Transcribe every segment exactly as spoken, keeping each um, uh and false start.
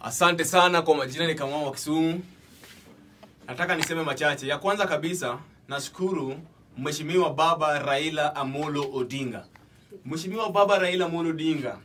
Asante sana kwa majina ni Kamau wa Kisumu. Nataka niseme machache. Ya kwanza kabisa, nashukuru Mheshimiwa Baba Raila Amolo Odinga. Mheshimiwa Baba Raila Amolo Odinga,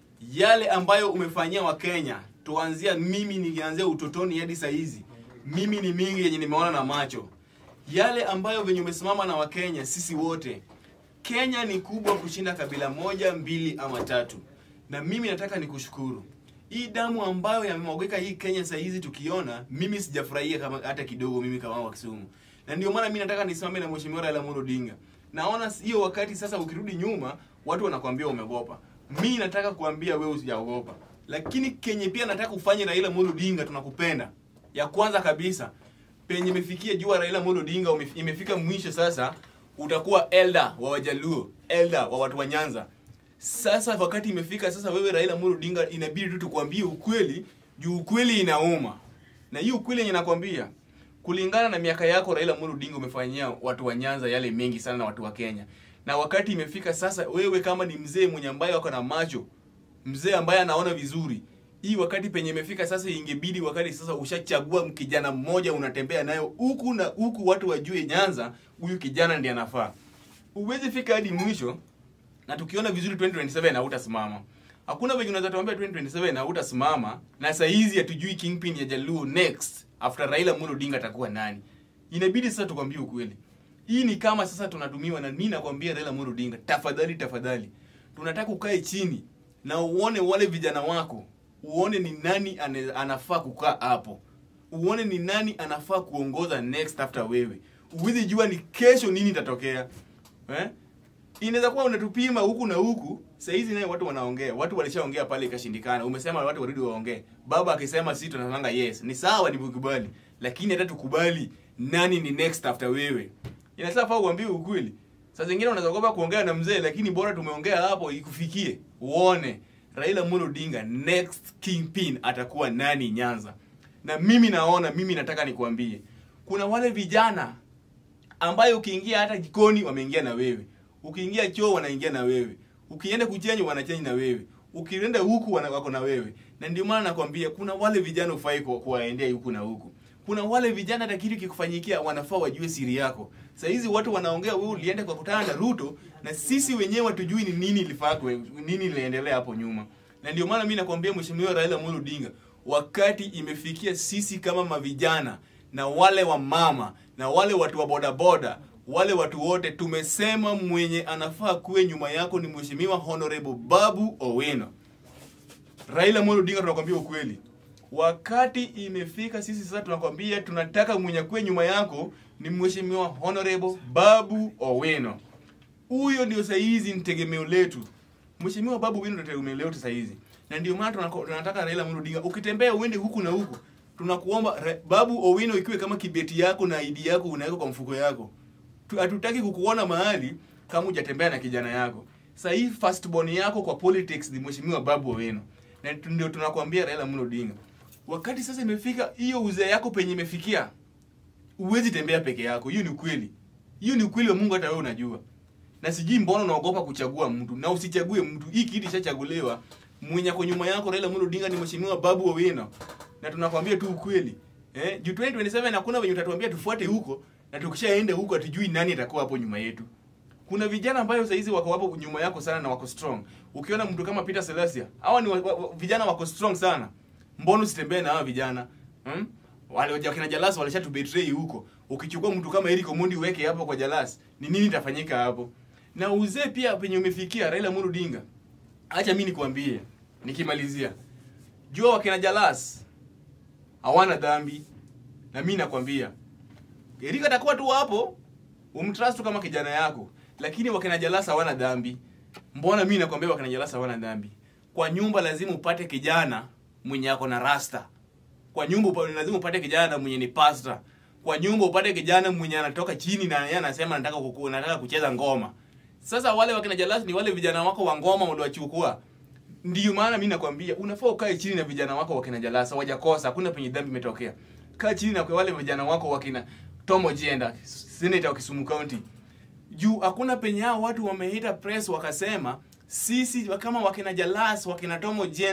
yale ambayo umefanyia wa Kenya, tuanzia mimi nilianzia utotoni hadi saa hizi. Mimi ni mingi yenye nimeona na macho. Yale ambayo venye umesimama na wa Kenya sisi wote. Kenya ni kubwa kushinda kabila moja, mbili ama tatu. Na mimi nataka nikushukuru. Hii damu ambayo yamemwagika hii Kenya saa hizi tukiona, mimi sijafurahia kama hata kidogo mimi kama wa Kisumu. Na ndio maana mimi nataka nisimame na Mheshimiwa Raila Amolo Odinga. Naona hiyo wakati sasa ukirudi nyuma, watu wanakuambia umeogopa. Mimi nataka kuambia wewe usijaogopa. Lakini Kenya pia nataka ufanye Raila Amolo Odinga, tunakupenda. Ya kwanza kabisa, penye imefikia jua Raila Amolo Odinga imefika mwisho sasa, utakuwa elder wa Wajaluo, elder wa watu wa Nyanza. Sasa wakati imefika sasa wewe Raila Amolo Odinga inabidi tu tukwambie ukweli, juu ukweli inauma. Na hiyo ukweli yenye nakwambia, kulingana na miaka yako Raila Amolo Odinga umefanyia watu wa Nyanza yale mengi sana na watu wa Kenya. Na wakati imefika sasa wewe kama ni mzee mwenye ambaye wako na macho, mzee ambaye anaona vizuri, hii wakati penye imefika sasa ingebidi wakati sasa ushachagua kijana mmoja unatembea nayo huku na huku watu wajue Nyanza huyu kijana ndiye anafaa. Uwezi fika hadi mwisho na tukiona vizuri twenty twenty-seven na utasimama. Hakuna wengi unaweza tuambia twenty twenty-seven na utasimama na saa hizi hatujui kingpin ya Jaluo next after Raila Amolo Odinga atakuwa nani. Inabidi sasa tukwambie ukweli. Hii ni kama sasa tunatumiwa na mimi nakwambia Raila Amolo Odinga, tafadhali tafadhali. Tunataka ukae chini na uone wale vijana wako. Uone ni nani anafaa kukaa hapo. Uone ni nani anafaa kuongoza next after wewe. Uwezi jua ni kesho nini itatokea. Eh? Inaweza kuwa unatupima huku na huku, saa hizi naye watu wanaongea. Watu walishaongea pale ikashindikana. Umesema watu warudi waongee. Baba akisema sisi tunasanga yes. Ni sawa nikukubali. Lakini hata tukubali nani ni next after wewe. Inafaa uambie ukweli. Saa zingine unaweza kuogopa kuongea na mzee lakini bora tumeongea hapo ikufikie. Uone Raila Amolo Odinga next kingpin atakuwa nani Nyanza. Na mimi naona, mimi nataka nikuambie. Kuna wale vijana ambayo ukiingia hata jikoni wameingia na wewe. Ukiingia choo wanaingia na wewe. Ukienda kuchanyi wanachanyi na wewe. Ukienda huku wako na wewe. Na ndio maana nakwambia kuna wale vijana ufai kwa kuwaendea huku na huku. Kuna wale vijana hata kitu kikufanyikia wanafaa wajue siri yako. Sasa hizi watu wanaongea wewe ulienda kwa kutana na Ruto na sisi wenyewe hatujui ni nini ilifaa nini iliendelea hapo nyuma. Na ndio maana mimi nakwambia Mheshimiwa Raila Amolo Odinga, wakati imefikia sisi kama mavijana na wale wa mama na wale watu wa boda boda, wale watu wote tumesema mwenye anafaa kuwe nyuma yako ni Mheshimiwa Honorable Babu Owino. Raila Amolo Odinga tunakwambia ukweli. Wakati imefika sisi sasa tunakwambia tunataka mwenye kuwe nyuma yako ni Mheshimiwa Honorable Babu Owino. Huyo ndio saa hizi ni tegemeo letu. Mheshimiwa Babu Owino ndio tegemeo letu saa hizi. Na ndio maana tunataka Raila Amolo Odinga ukitembea uende huku na huku. Tunakuomba Babu Owino ikiwe kama kibeti yako na I D yako unaweka kwa mfuko yako. Hatutaki kukuona mahali kama hujatembea na kijana yako. Sasa hii first born yako kwa politics ni Mheshimiwa Babu Owino. Na ndio tunakwambia Raila Amolo Odinga. Wakati sasa imefika hiyo uzee yako penye imefikia, uwezi tembea peke yako. Hiyo ni ukweli. Hiyo ni ukweli wa Mungu hata wewe unajua. Na sijui mbona unaogopa kuchagua mtu. Na usichague mtu. Hii kiti kishachaguliwa. Mwenye kwa nyuma yako Raila Amolo Odinga ni Mheshimiwa Babu Owino. Na tunakwambia tu ukweli. Eh, juu twenty twenty-seven hakuna wenye utatuambia tufuate huko na tukishaenda huko atujui nani atakuwa hapo nyuma yetu. Kuna vijana ambao sasa hizi wako hapo nyuma yako sana na wako strong. Ukiona mtu kama Peter Celestia, hawa ni wa, wa, vijana wako strong sana. Mbona usitembee na hawa vijana? Hmm? Wale waje kina Jalas walishatu betray huko. Ukichukua mtu kama Eric Omondi uweke hapo kwa Jalas, ni nini itafanyika hapo? Na uzee pia penye umefikia Raila Amolo Odinga. Acha mimi nikwambie, nikimalizia. Jua wakina Jalas hawana dhambi. Na mimi nakwambia, Eric atakuwa tu hapo, umtrust kama kijana yako. Lakini wakina Jalas hawana dhambi. Mbona mimi nakwambia wakina Jalas hawana dhambi? Kwa nyumba lazima upate kijana mwenye yako na rasta. Kwa nyumba lazima upate kijana mwenye ni pastor. Kwa nyumba upate kijana mwenye anatoka chini na yeye anasema nataka kukua, nataka kucheza ngoma. Sasa wale wakina Jalas ni wale vijana wako wa ngoma waliowachukua. Ndio maana mimi nakwambia unafaa ukae chini na vijana wako wakina Jalas, hawajakosa, hakuna penye dhambi imetokea. Kaa chini na kwa wale vijana wako wakina Tomo Jenda, senator wa Kisumu County. Juu hakuna penye hao watu wameita press wakasema sisi kama wakina Jalas, wakina Tomo Jenda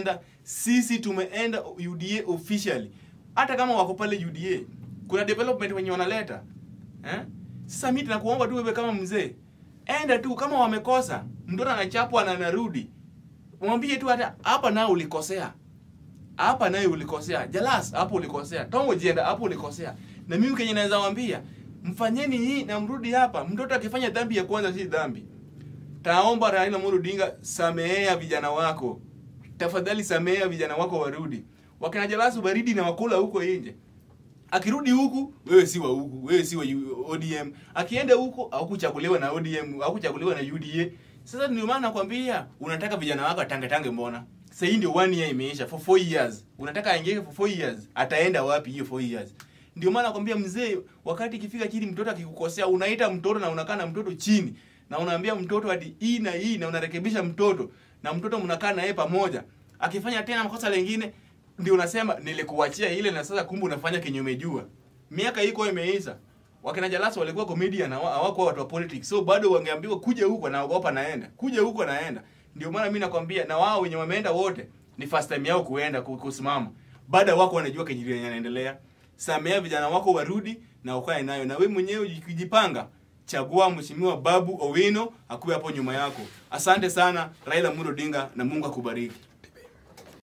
Sisi tumeenda U D A officially. Hata kama wako pale U D A, kuna development wenye wanaleta. Eh? Sasa mimi tunakuomba tu wewe kama mzee, enda tu kama wamekosa, mtoto anachapwa na anarudi. Mwambie tu hata hapa nao ulikosea. Hapa naye ulikosea. Jalas hapo ulikosea. Tongo jenda hapo ulikosea. Na mimi kenye naweza waambia, mfanyeni hii na mrudi hapa. Mtoto akifanya dhambi ya kwanza si dhambi. Taomba Raila Amolo Odinga, samehea vijana wako. Tafadhali samehea vijana wako warudi. Wakina Jalas baridi na wakula huko nje. Akirudi huku, wewe si wa huku, wewe si wa O D M. Akienda huko, hakuchaguliwa na O D M, hakuchaguliwa na U D A. Sasa ndio maana nakwambia, unataka vijana wako tange tange mbona? Sasa hii ndio one year imeisha for four years. Unataka aingie for four years. Ataenda wapi hiyo four years? Ndio maana nakwambia mzee, wakati ikifika chini mtoto akikukosea, unaita mtoto na unakaa na mtoto chini. Na unaambia mtoto hadi hii na hii na unarekebisha mtoto. Na mtoto mnakaa na yeye pamoja. Akifanya tena makosa lengine, ndio unasema nilikuachia ile na sasa kumbe unafanya kinyume jua. Miaka iko imeisha. Wakina Jalas walikuwa comedian na hawakuwa watu wa politics. So bado wangeambiwa kuja huko na ogopa naenda. Kuja huko naenda. Ndio maana mimi nakwambia na wao wenye wameenda wote ni first time yao kuenda kusimama. Baada wako wanajua kijiji yanaendelea. Samea vijana wako warudi na ukae nayo. Na wewe mwenyewe ukijipanga, chagua mheshimiwa Babu Owino akuwe hapo nyuma yako. Asante sana Raila Amolo Odinga na Mungu akubariki.